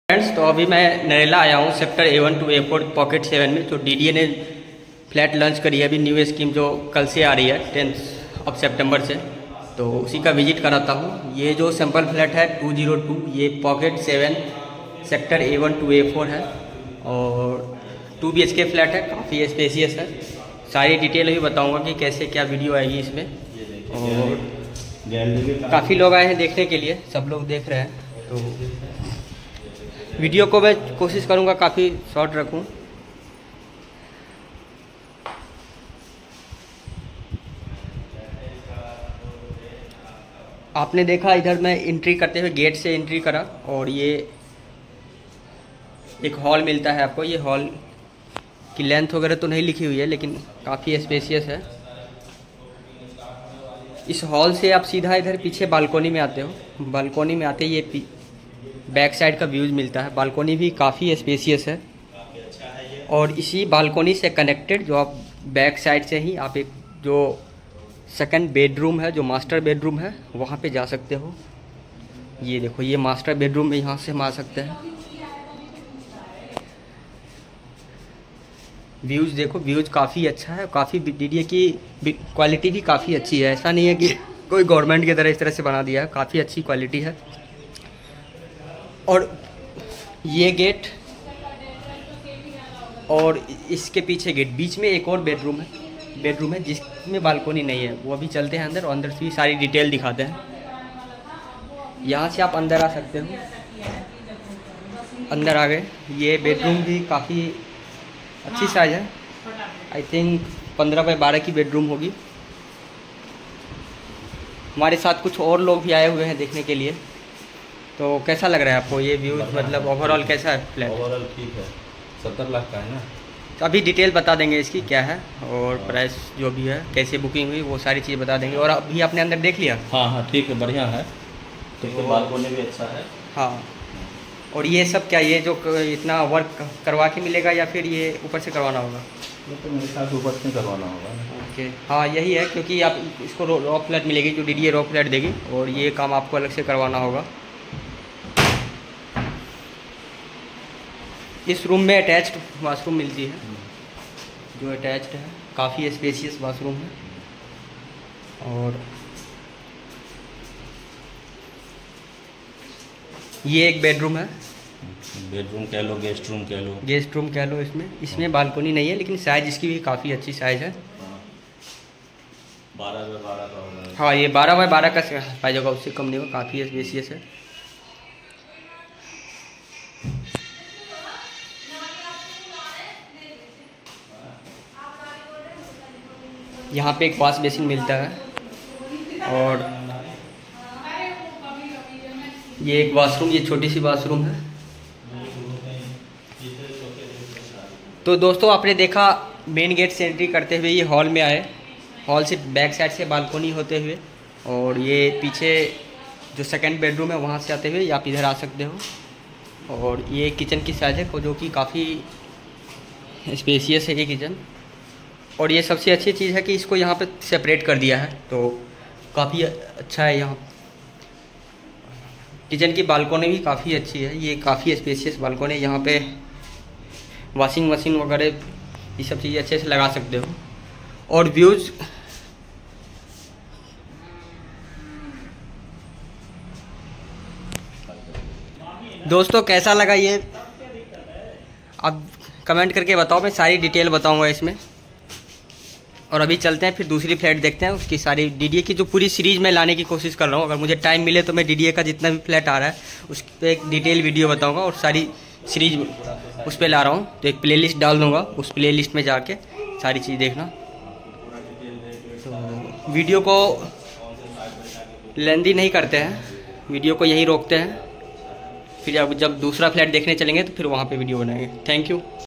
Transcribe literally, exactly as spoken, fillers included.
Friends, तो अभी मैं नरेला आया हूँ sector A one two A four pocket seven में। तो डीडीए ने फ्लैट लॉन्च करी है अभी न्यू स्कीम जो कल से आ रही है टेंथ ऑफ सितंबर से। तो उसी का विजिट कराता हूँ। ये जो सैम्पल फ्लैट है टू ज़ीरो टू, ये pocket seven sector A one two A four है और टू बी एच के फ्लैट है, काफ़ी स्पेसियस है। सारी डिटेल अभी बताऊँगा कि कैसे क्या वीडियो आएगी इसमें। और काफ़ी लोग आए हैं देखने के लिए, सब लोग देख रहे हैं। तो वीडियो को मैं कोशिश करूंगा काफ़ी शॉर्ट रखूं। आपने देखा इधर मैं एंट्री करते हुए गेट से एंट्री करा और ये एक हॉल मिलता है आपको। ये हॉल की लेंथ वगैरह तो नहीं लिखी हुई है लेकिन काफ़ी स्पेसियस है। इस हॉल से आप सीधा इधर पीछे बालकोनी में आते हो। बालकोनी में आते ये बैक साइड का व्यूज मिलता है। बालकोनी भी काफ़ी स्पेसियस है और इसी बालकोनी से कनेक्टेड जो आप बैक साइड से ही आप एक जो सेकंड बेडरूम है, जो मास्टर बेडरूम है, वहाँ पे जा सकते हो। ये देखो, ये मास्टर बेडरूम में यहाँ से हम आ सकते हैं। व्यूज़ देखो, व्यूज़ काफ़ी अच्छा है। काफ़ी डीडीए की क्वालिटी भी काफ़ी अच्छी है। ऐसा नहीं है कि कोई गवर्नमेंट की तरह इस तरह से बना दिया है, काफ़ी अच्छी क्वालिटी है। और ये गेट और इसके पीछे गेट, बीच में एक और बेडरूम है बेडरूम है जिसमें बालकोनी नहीं है। वो अभी चलते हैं अंदर और अंदर से भी सारी डिटेल दिखाते हैं। यहाँ से आप अंदर आ सकते हो। अंदर आ गए। ये बेडरूम भी काफ़ी अच्छी साइज है। आई थिंक पंद्रह बाई बारह की बेडरूम होगी। हमारे साथ कुछ और लोग भी आए हुए हैं देखने के लिए। तो कैसा लग रहा है आपको ये व्यू? मतलब ओवरऑल कैसा है फ्लैट? ओवरऑल ठीक है। सत्तर लाख का है ना। तो अभी डिटेल बता देंगे इसकी क्या है और प्राइस जो भी है, कैसे बुकिंग हुई, वो सारी चीज़ बता देंगे। और अभी आपने अंदर देख लिया? हाँ हाँ ठीक है, बढ़िया है। तो बालकोनी भी अच्छा है। हाँ। और ये सब क्या, ये जो इतना वर्क करवा के मिलेगा या फिर ये ऊपर से करवाना होगा? ये तो मेरे साथ ऊपर से करवाना होगा। ओके, हाँ यही है, क्योंकि आप इसको रॉ फ्लैट मिलेगी जो डीडीए रॉ फ्लैट देगी और ये काम आपको अलग से करवाना होगा। इस रूम में अटैच्ड वाशरूम मिलती है जो अटैच्ड है। काफ़ी स्पेसियस वाशरूम है। और ये एक बेडरूम है। बेडरूम कह लो, गेस्ट रूम कह लो। गेस्ट रूम कह लो। इसमें इसमें बालकोनी नहीं है लेकिन साइज इसकी भी काफ़ी अच्छी साइज है। बारह बाई बारह का होगा। हाँ, ये बारह बाई बारह का पाई होगा, उससे कम नहीं होगा। काफ़ी स्पेसियस है। यहाँ पे एक वॉश बेसिन मिलता है और ये एक वॉशरूम, ये छोटी सी वॉशरूम है। तो दोस्तों आपने देखा मेन गेट से एंट्री करते हुए ये हॉल में आए। हॉल से बैक साइड से बालकोनी होते हुए और ये पीछे जो सेकंड बेडरूम है वहाँ से आते हुए आप इधर आ सकते हो। और ये किचन की साइज है जो कि काफ़ी स्पेसियस है ये किचन। और ये सबसे अच्छी चीज़ है कि इसको यहाँ पे सेपरेट कर दिया है, तो काफ़ी अच्छा है। यहाँ किचन की बालकोनी भी काफ़ी अच्छी है। ये काफ़ी स्पेसियस बालकोनी है। यहाँ पे वॉशिंग मशीन वगैरह ये सब चीज़ें अच्छे से लगा सकते हो। और व्यूज़ दोस्तों कैसा लगा ये अब कमेंट करके बताओ। मैं सारी डिटेल बताऊंगा इसमें। और अभी चलते हैं फिर दूसरी फ्लैट देखते हैं। उसकी सारी डीडीए की जो पूरी सीरीज़ में लाने की कोशिश कर रहा हूँ। अगर मुझे टाइम मिले तो मैं डीडीए का जितना भी फ्लैट आ रहा है उस पर एक डिटेल वीडियो बताऊंगा और सारी सीरीज उस पर ला रहा हूँ। तो एक प्लेलिस्ट डाल दूँगा, उस प्लेलिस्ट में जाके सारी चीज़ देखना। तो वीडियो को लेंदी नहीं करते हैं, वीडियो को यहीं रोकते हैं। फिर जब जब दूसरा फ्लैट देखने चलेंगे तो फिर वहाँ पर वीडियो बनाएंगे। Thank you.